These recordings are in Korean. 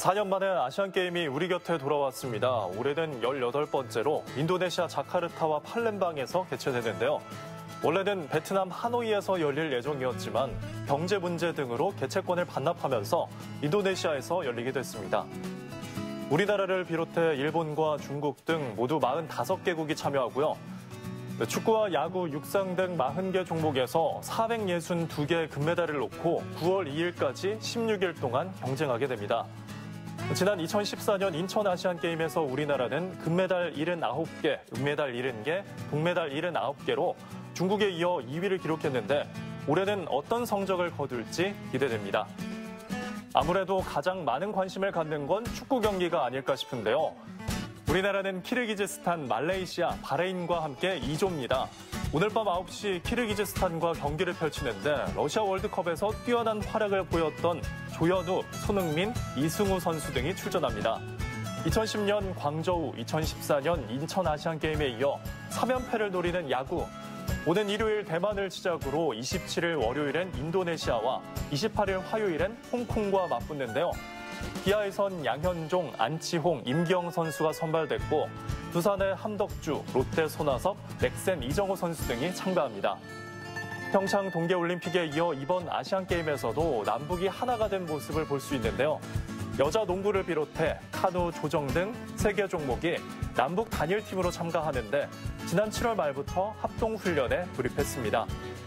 4년 만에 아시안게임이 우리 곁에 돌아왔습니다. 올해는 18번째로 인도네시아 자카르타와 팔렘방에서 개최되는데요. 원래는 베트남 하노이에서 열릴 예정이었지만 경제 문제 등으로 개최권을 반납하면서 인도네시아에서 열리게 됐습니다. 우리나라를 비롯해 일본과 중국 등 모두 45개국이 참여하고요. 축구와 야구, 육상 등 40개 종목에서 462개의 금메달을 놓고 9월 2일까지 16일 동안 경쟁하게 됩니다. 지난 2014년 인천 아시안게임에서 우리나라는 금메달 79개, 은메달 70개, 동메달 79개로 중국에 이어 2위를 기록했는데 올해는 어떤 성적을 거둘지 기대됩니다. 아무래도 가장 많은 관심을 갖는 건 축구 경기가 아닐까 싶은데요. 우리나라는 키르기즈스탄, 말레이시아, 바레인과 함께 2조입니다. 오늘 밤 9시 키르기즈스탄과 경기를 펼치는데 러시아 월드컵에서 뛰어난 활약을 보였던 조현우, 손흥민, 이승우 선수 등이 출전합니다. 2010년 광저우, 2014년 인천 아시안게임에 이어 3연패를 노리는 야구. 오는 일요일 대만을 시작으로 27일 월요일엔 인도네시아와 28일 화요일엔 홍콩과 맞붙는데요. 기아에선 양현종, 안치홍, 임기영 선수가 선발됐고 두산의 함덕주, 롯데 손아섭, 넥센 이정호 선수 등이 참가합니다. 평창 동계올림픽에 이어 이번 아시안게임에서도 남북이 하나가 된 모습을 볼 수 있는데요. 여자 농구를 비롯해 카누, 조정 등 3개 종목이 남북 단일팀으로 참가하는데 지난 7월 말부터 합동훈련에 돌입했습니다.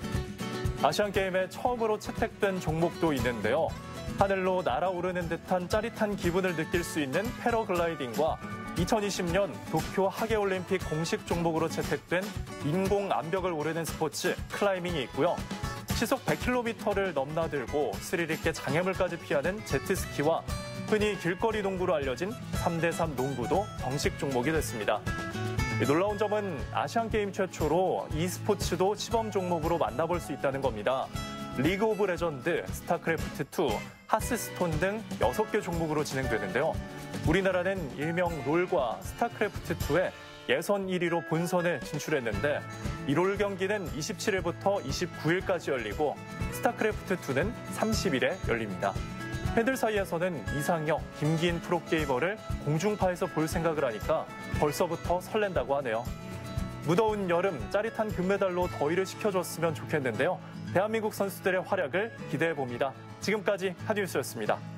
아시안게임에 처음으로 채택된 종목도 있는데요. 하늘로 날아오르는 듯한 짜릿한 기분을 느낄 수 있는 패러글라이딩과 2020년 도쿄 하계올림픽 공식 종목으로 채택된 인공 암벽을 오르는 스포츠 클라이밍이 있고요. 시속 100km를 넘나들고 스릴 있게 장애물까지 피하는 제트스키와 흔히 길거리 농구로 알려진 3대3 농구도 정식 종목이 됐습니다. 놀라운 점은 아시안게임 최초로 e스포츠도 시범 종목으로 만나볼 수 있다는 겁니다. 리그 오브 레전드, 스타크래프트2, 하스스톤 등 6개 종목으로 진행되는데요. 우리나라는 일명 롤과 스타크래프트2의 예선 1위로 본선에 진출했는데 이 롤 경기는 27일부터 29일까지 열리고 스타크래프트2는 30일에 열립니다. 팬들 사이에서는 이상혁, 김기인 프로게이머를 공중파에서 볼 생각을 하니까 벌써부터 설렌다고 하네요. 무더운 여름 짜릿한 금메달로 더위를 식혀줬으면 좋겠는데요. 대한민국 선수들의 활약을 기대해봅니다. 지금까지 한뉴스였습니다.